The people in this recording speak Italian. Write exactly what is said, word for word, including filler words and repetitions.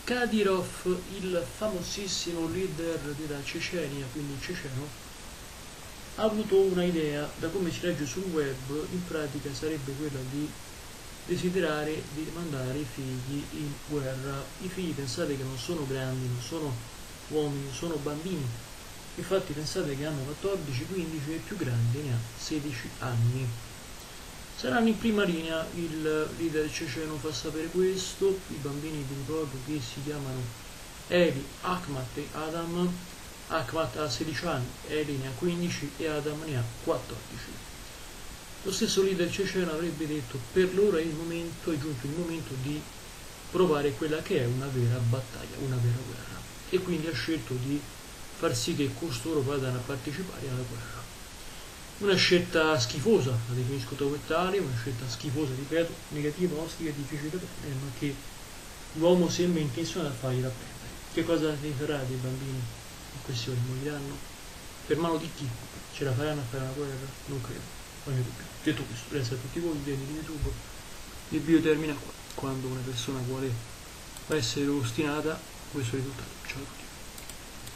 Kadyrov, il famosissimo leader della Cecenia, quindi il ceceno, ha avuto una idea, da come si legge sul web, in pratica sarebbe quella di desiderare di mandare i figli in guerra. I figli, pensate che non sono grandi, non sono uomini, sono bambini. Infatti pensate che hanno quattordici, quindici e il più grande ne ha sedici anni. Saranno in prima linea, il leader ceceno fa sapere questo. I bambini, vi ricordo che si chiamano Eli, Akhmat e Adam. Akhmat ha sedici anni, Eli ne ha quindici e Adam ne ha quattordici. Lo stesso leader ceceno avrebbe detto: per loro è il momento, è giunto il momento di provare quella che è una vera battaglia, una vera guerra, e quindi ha scelto di far sì che costoro vadano a partecipare alla guerra. Una scelta schifosa, la definisco come tale, una scelta schifosa, ripeto, negativa, ostica, difficile da prendere, ma che l'uomo sembra intenzionato a fargli da prendere. Che cosa ne farà dei bambini in questione? Moriranno? Per mano di chi? Ce la faranno a fare una guerra? Non credo, non ne dubbio. Detto questo, grazie a tutti voi, idee di YouTube. Il video termina qua. Quando una persona vuole essere ostinata, questo è il risultato. Ciao a tutti.